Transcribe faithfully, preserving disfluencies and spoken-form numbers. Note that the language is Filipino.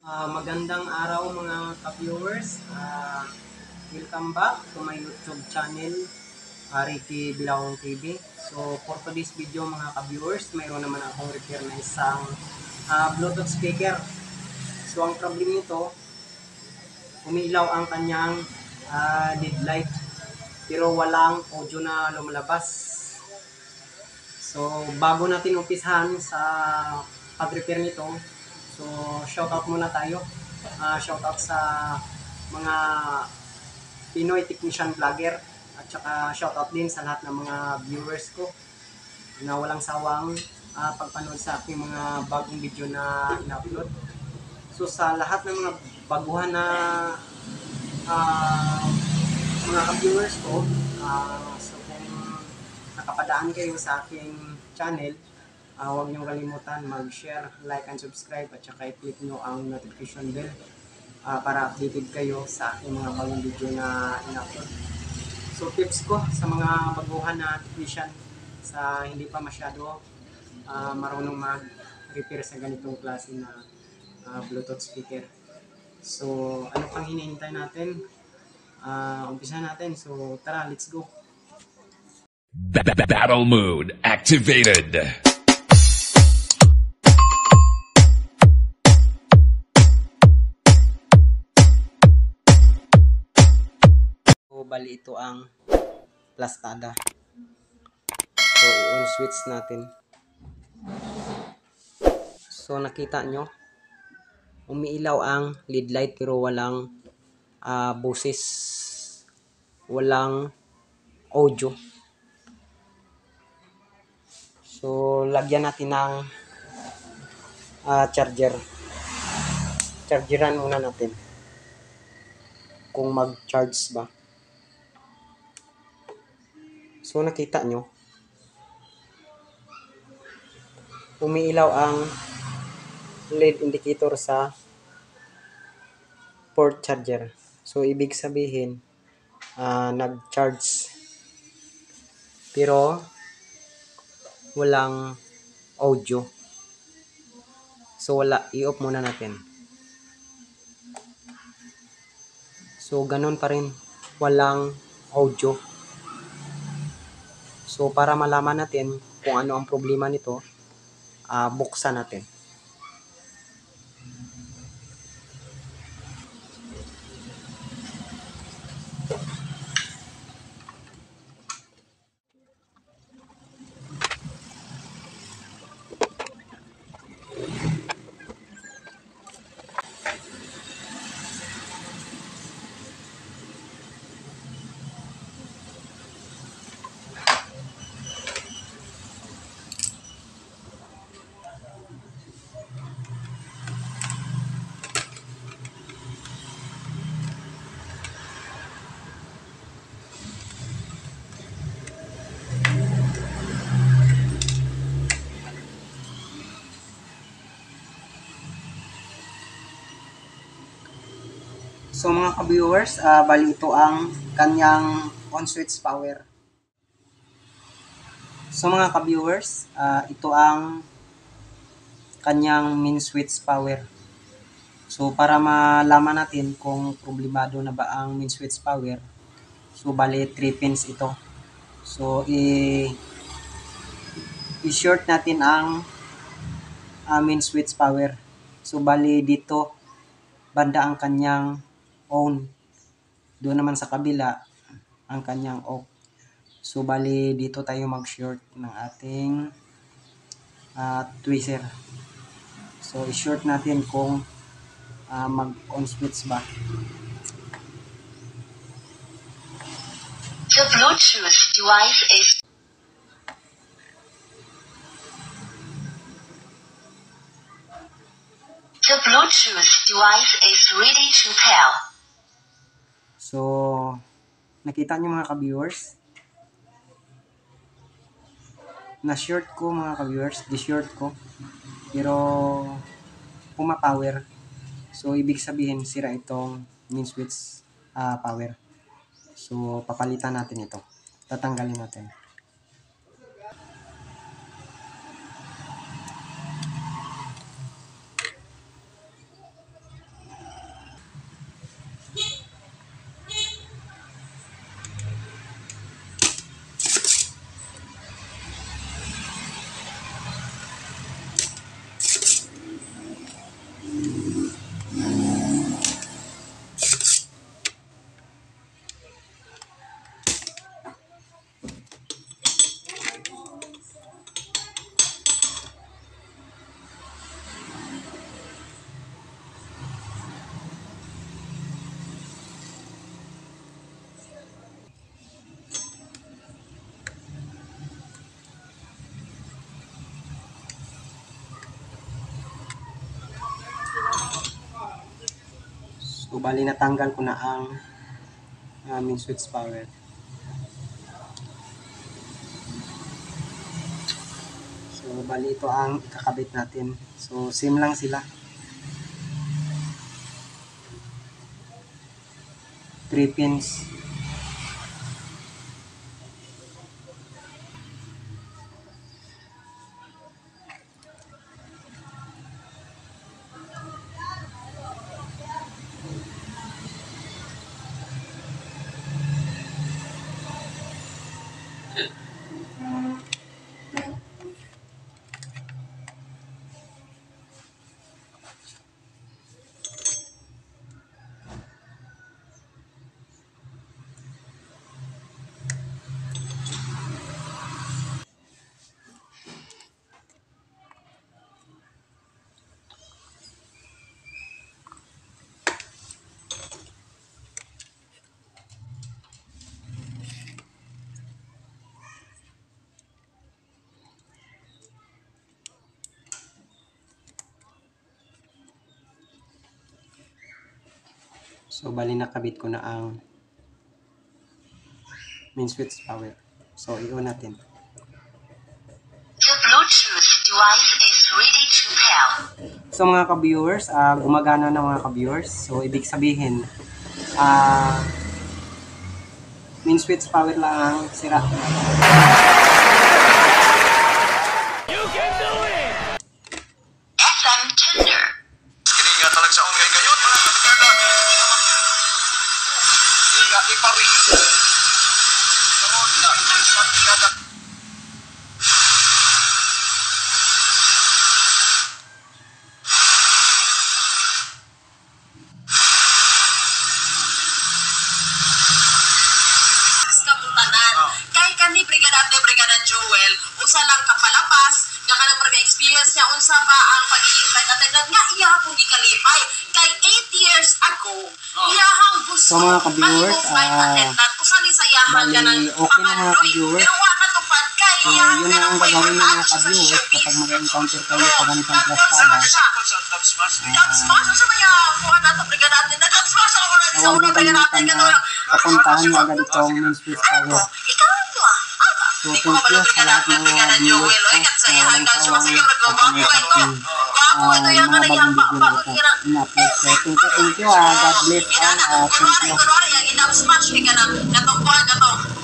Uh, magandang araw mga ka-viewers. Uh, welcome back to my YouTube channel, uh, Ricky Bilawong T V. So for today's video mga ka-viewers, mayroon naman akong repair na isang uh, Bluetooth speaker. So ang problem nito, umilaw ang kanyang uh, lead light pero walang audio na lumalabas. So bago natin umpisahan sa pag-repair nito, so shoutout muna tayo. Uh, shoutout sa mga Pinoy technician vlogger at saka shoutout din sa lahat ng mga viewers ko na walang sawang uh, pagpanood sa aking mga bagong video na in-upload. So sa lahat ng mga baguhan na uh, mga viewers ko, uh, so kung nakapadaan kayo sa aking channel, uh, huwag niyong kalimutan mag-share, like, and subscribe at saka i-click nyo ang notification bell uh, para updated kayo sa aking mga bagong video na in-upload. So tips ko sa mga baguhan na technician sa hindi pa masyado uh, marunong mag-repair sa ganitong klase na uh, Bluetooth speaker. So ano pang hinihintay natin? Uh, umpisa natin. So tara, let's go. Battle mode activated. So bali ito ang plastada. So i-on switch natin. So nakita nyo, umiilaw ang lead light pero walang uh, boses, walang audio. So lagyan natin ng uh, charger. Chargeran muna natin kung mag-charge ba. So nakita nyo, umiilaw ang L E D indicator sa port charger. So ibig sabihin uh, nag-charge pero walang audio. So wala, i-off muna natin. So ganun pa rin, walang audio. So para malaman natin kung ano ang problema nito, uh, buksan natin. So mga ka-viewers, uh, bali ito ang kanyang on switch power. So mga ka-viewers, uh, ito ang kanyang main switch power. So para malaman natin kung problemado na ba ang main switch power, so bali three pins ito. So i i-short natin ang uh, main switch power. So bali dito banda ang kanyang on. Doon naman sa kabila ang kanyang off. So bali dito tayo mag-short ng ating uh, tweezer. So i-short natin kung uh, mag-on switch ba. The Bluetooth device is The Bluetooth device is ready to pair. So nakita nyo mga ka-viewers, na-short ko mga ka-viewers, di-short ko, pero puma-power. So ibig sabihin sira itong main switch uh, power. So papalitan natin ito, tatanggalin natin. So, bali natanggal ko na ang uh, main switch power. So, bali ito ang ikakabit natin. So, same lang sila. three pins. So, bali nakabit ko na ang main switch power. So, i-on natin. The Bluetooth device is ready to pair. So, mga ka-viewers, uh, gumagana na mga ka-viewers. So, ibig sabihin, uh, main switch power lang ang sira. F M tender. Kini nga talag sa ongay gayon mga kabrigada. Hindi nga ipari. Karon na sa brigada. Kabutanan. Kay kani Brigada Brigada Joel, usa lang kapalabas nga kanang mga experience niya unsa ba ang pagiging flight attendant nga iya pong gikalipay kay eight years ago. Iyahang gusto So, mga ka-viewers, maging flight ah, attendant usa ni sayahan bali, ka ng okay na mga ka-viewers. Pero wa natupad kay So, iyahang yun ka na ang ng gagawin ng mga sa ka-viewers service. kapag mag-encounter kayo sa ganitong Tapos, plastada. ano siya? Sa dub smash. Dub smash sa mga kuha nato Brigada attendant. Dub smash ako na sa Huwag una mo Brigada kalimutan attendant. na papuntahan nyo agad itong main switch power. Ikaw mo. So, thank you sa lahat ng mga viewers ko na walang sawang pagkakasapin uh, mga bagong video na ito in-upload. So, thank you, thank you. Uh, God bless all. Uh, thank you. Kunwari, kunwari, yung in-up smash, ika na, katong kuha, katong